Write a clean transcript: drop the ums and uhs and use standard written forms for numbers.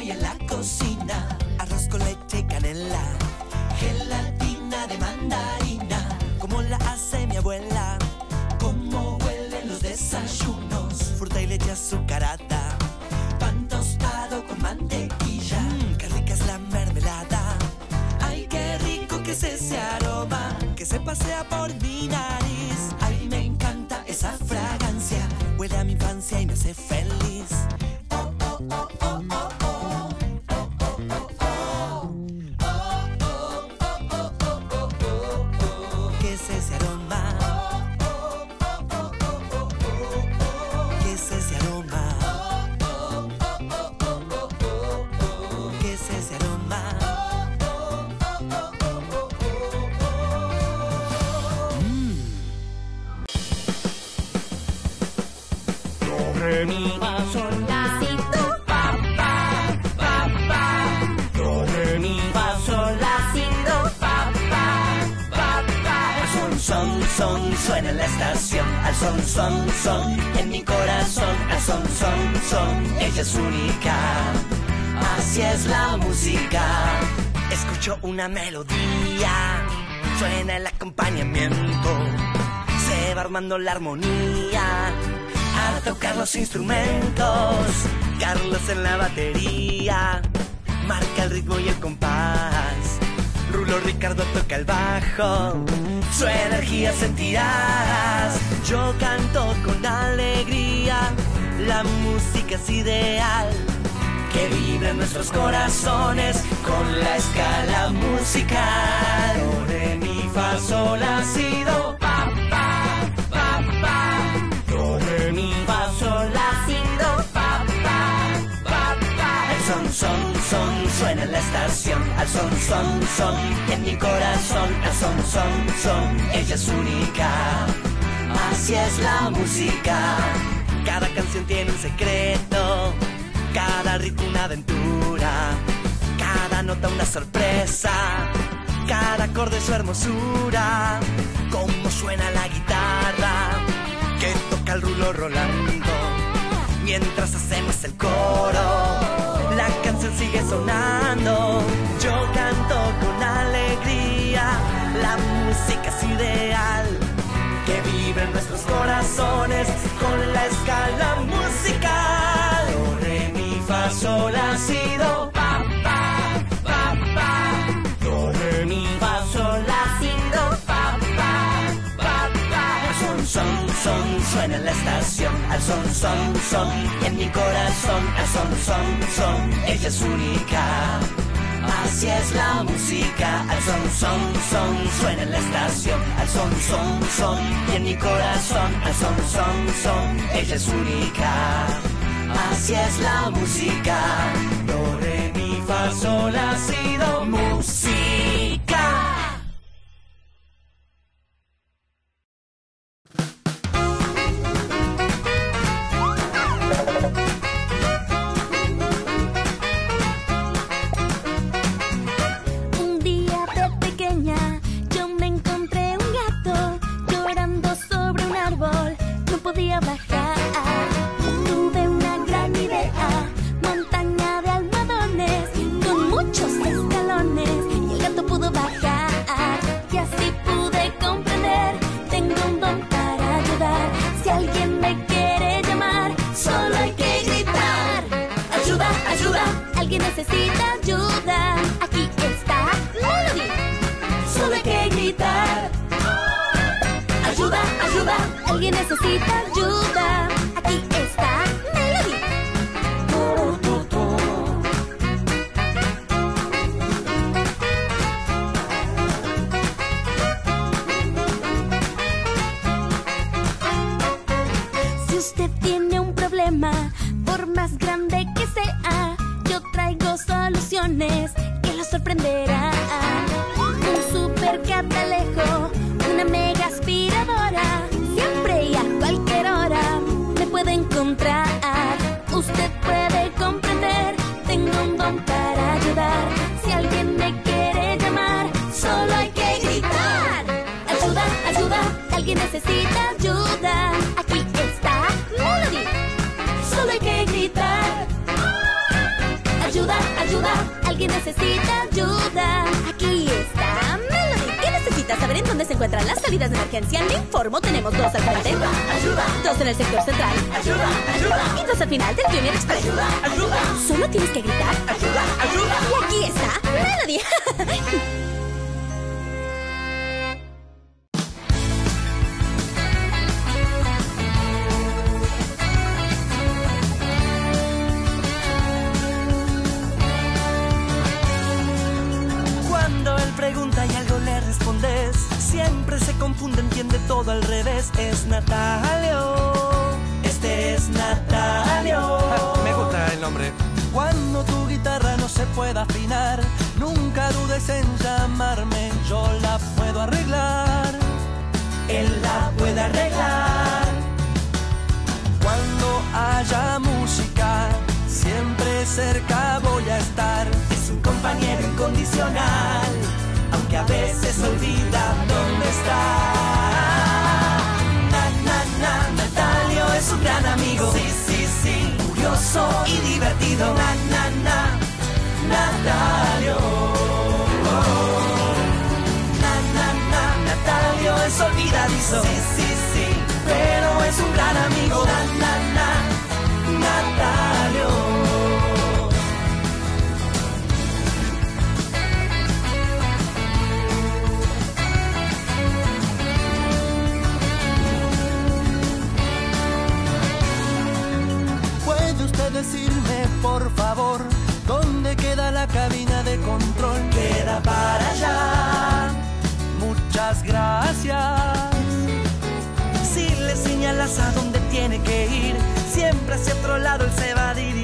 estoy en la cocina. Arroz con leche y canela, gelatina de mandarina, como la hace mi abuela. Cómo huelen los desayunos, fruta y leche azucarada, pan tostado con mantequilla. Qué rica es la mermelada. Ay, qué rico que es ese aroma que se pasea por mi nariz. Ay, me encanta esa fragancia, huele a mi infancia y me hace feliz. Oh, oh, oh, oh, oh, oh. ¿Qué es ese aroma? ¿Qué es ese aroma? ¿Qué es ese aroma? Do, re, mi, fa, sol, la, Si, do, pa, pa, pa, pa. Do, re, mi, fa, sol, la, si, do, pa, pa, pa, pa. Al son, son, son, suena en la estación. Al son, son, son, en mi corazón. Al son, son, son, ella es única. Así es la música. Escucho una melodía, suena el acompañamiento, se va armando la armonía. A tocar los instrumentos, Carlos en la batería, marca el ritmo y el compás. Rulo Ricardo toca el bajo, su energía sentirás. Yo canto con alegría, la música es ideal, que vibra en nuestros corazones con la escala musical. Do, re, mi, fa, sol, la, si, do, pa, pa, pa, pa. Do, re, mi, fa, sol, la, si, do, pa, pa, pa, pa. El son, son, son, suena en la estación. Al son, son, son, en mi corazón. Al son, son, son, ella es única. Así es la música. Cada canción tiene un secreto, cada ritmo una aventura, cada nota una sorpresa, cada acorde su hermosura. Cómo suena la guitarra que toca el Rulo Rolando, mientras hacemos el coro, la canción sigue sonando. Yo canto con alegría, la música es ideal, que vive en nuestros corazones con la escala musical. Do, re, mi, fa, sol, la, si, do, pa, pa, pa, pa. Do, re, mi, fa, sol, la, si, do, pa, pa, pa, pa. Al son, son, son, suena en la estación. Al son, son, son, en mi corazón. Al son, son, son, ella es única. Así es la música. Al son, son, son, suena en la estación. Al son, son, son, y en mi corazón. Al son, son, son, ella es única. Así es la música. Do, re, mi, fa, sol, la, si, do, música. Un día de pequeña yo me encontré un gato llorando sobre un árbol, no podía bajar. Tuve una gran idea, montaña de almohadones con muchos escalones y el gato pudo bajar. Y así pude comprender, tengo un don para ayudar. Si alguien me quiere llamar, solo hay que gritar. Ayuda, ayuda, alguien necesita ayuda. Aquí está Melody. Solo hay que gritar. Ayuda, ayuda, alguien necesita ayuda. Aquí está Melody. Si usted tiene un problema, por más grande que sea, yo traigo soluciones que lo sorprenderán. Un super catalejo, una mega aspiradora, siempre y a cualquier hora. necesita ayuda. Aquí está Melody. ¿Qué necesitas saber en dónde se encuentran las salidas de emergencia? Le informo, tenemos 2 al frente. Ayuda, ayuda. 2 en el sector central. Ayuda, ayuda. Y 2 al final del Junior Express. Ayuda, ayuda. Solo tienes que gritar. Ayuda, ayuda. Y aquí está Melody. Cuando él pregunta y algo le respondes, siempre se confunde, entiende todo al revés. Es Natalio, este es Natalio. Me gusta el nombre. Cuando tu guitarra no se pueda afinar, nunca dudes en llamarme, yo la puedo arreglar. Él la puede arreglar. Cuando haya música, siempre cerca voy a estar. Es un compañero incondicional, aunque a veces olvida dónde está. Natalio es un gran amigo. Sí, sí, sí. Curioso y divertido. Natalio. Natalio es olvidadizo. Sí, sí, sí. Pero es un gran amigo. Natalio. ¿Puede usted decirme, por favor, dónde queda la cabina de control? Queda para allá. Muchas gracias. Si le señalas a dónde tiene que ir, siempre hacia otro lado él se va a dirigir.